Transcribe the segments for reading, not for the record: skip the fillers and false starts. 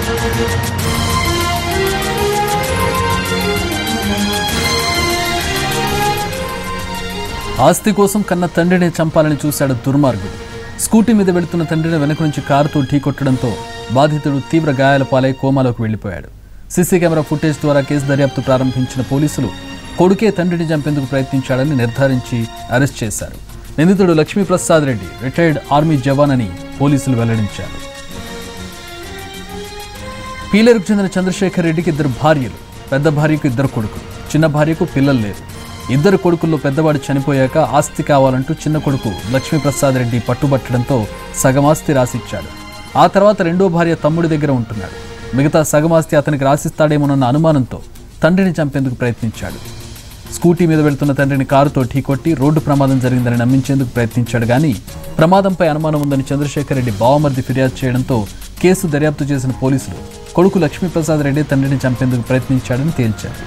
ఆస్తి కోసం కన్న తండ్రిని చంపాలని చూశాడు దుర్మార్గుడు. స్కూటీ మీద వెళుతున్న తండ్రిని వెనక నుంచి కారుతో ఢీకొట్టడంతో బాధితుడు తీవ్ర గాయాల పాలై కోమాలోకి వెళ్లిపోయాడు. సీసీ కెమెరా ఫుటేజ్ ద్వారా కేసు దర్యాప్తు ప్రారంభించిన పోలీసులు కొడుకే తండ్రిని చంపేందుకు ప్రయత్నించాడని నిర్ధారించి అరెస్ట్ చేశారు. నిందితుడు లక్ష్మీప్రసాద్ రెడ్డి రిటైర్డ్ ఆర్మీ జవాన్ అని పోలీసులు వెల్లడించారు. పీలేరుకు చెందిన చంద్రశేఖర్ రెడ్డికి 2 భార్యలు, పెద్ద భార్యకు 2 కొడుకులు, చిన్న భార్యకు పిల్లలు లేరు. 2 కొడుకుల్లో పెద్దవాడు చనిపోయాక ఆస్తి కావాలంటూ చిన్న కొడుకు లక్ష్మీప్రసాద్ రెడ్డి పట్టుబట్టడంతో సగమాస్తి రాసిచ్చాడు. ఆ తర్వాత 2వ భార్య తమ్ముడి దగ్గర ఉంటున్నాడు. మిగతా సగమాస్తి అతనికి రాసిస్తాడేమోనన్న అనుమానంతో తండ్రిని చంపేందుకు ప్రయత్నించాడు. స్కూటీ మీద వెళ్తున్న తండ్రిని కారుతో ఢీకొట్టి రోడ్డు ప్రమాదం జరిగిందని నమ్మించేందుకు ప్రయత్నించాడు. కానీ ప్రమాదంపై అనుమానం ఉందని చంద్రశేఖర్ రెడ్డి బావమర్ది ఫిర్యాదు చేయడంతో కేసు దర్యాప్తు చేసిన పోలీసులు కొడుకు లక్ష్మీప్రసాద్ రెడ్డి తండ్రిని చంపేందుకు ప్రయత్నించాడని తేల్చారు.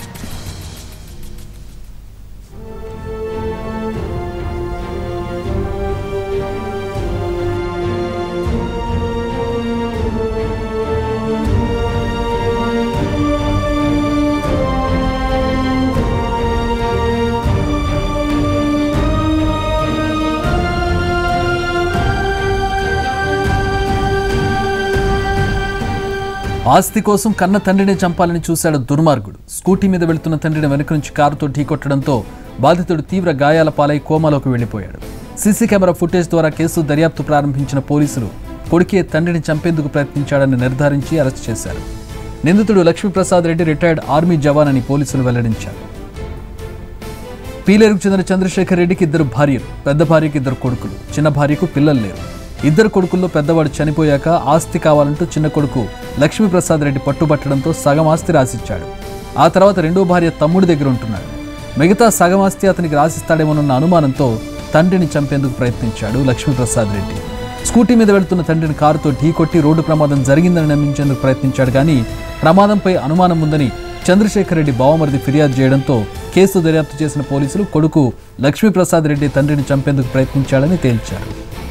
ఆస్తి కోసం కన్న తండ్రిని చంపాలని చూశాడు దుర్మార్గుడు. స్కూటీ మీద వెళుతున్న తండ్రిని వెనక నుంచి కారుతో ఢీకొట్టడంతో బాధితుడు తీవ్ర గాయాల పాలై కోమాలోకి వెళ్లిపోయాడు. సీసీ కెమెరా ఫుటేజ్ ద్వారా కేసు దర్యాప్తు ప్రారంభించిన పోలీసులు కొడుకే తండ్రిని చంపేందుకు ప్రయత్నించాడని నిర్ధారించి అరెస్ట్ చేశారు. నిందితుడు లక్ష్మీప్రసాద్ రెడ్డి రిటైర్డ్ ఆర్మీ జవాన్ అని పోలీసులు వెల్లడించారు. పీలేరుకు చెందిన చంద్రశేఖర్ రెడ్డికి 2 భార్యలు, పెద్ద భార్యకు 2 కొడుకులు, చిన్న భార్యకు పిల్లలు లేరు. 2 కొడుకుల్లో పెద్దవాడు చనిపోయాక ఆస్తి కావాలంటూ చిన్న కొడుకు లక్ష్మీప్రసాద్ రెడ్డి పట్టుబట్టడంతో సగం ఆస్తి రాసిచ్చాడు. ఆ తర్వాత 2వ భార్య తమ్ముడి దగ్గర ఉంటున్నాడు. మిగతా సగం ఆస్తి అతనికి రాసిస్తాడేమోనన్న అనుమానంతో తండ్రిని చంపేందుకు ప్రయత్నించాడు లక్ష్మీప్రసాద్ రెడ్డి. స్కూటీ మీద వెళుతున్న తండ్రిని కారుతో ఢీకొట్టి రోడ్డు ప్రమాదం జరిగిందని నమ్మించేందుకు ప్రయత్నించాడు. కానీ ప్రమాదంపై అనుమానం ఉందని చంద్రశేఖర్ రెడ్డి బావమరిది ఫిర్యాదు చేయడంతో కేసు దర్యాప్తు చేసిన పోలీసులు కొడుకు లక్ష్మీప్రసాద్ రెడ్డి తండ్రిని చంపేందుకు ప్రయత్నించాడని తేల్చారు.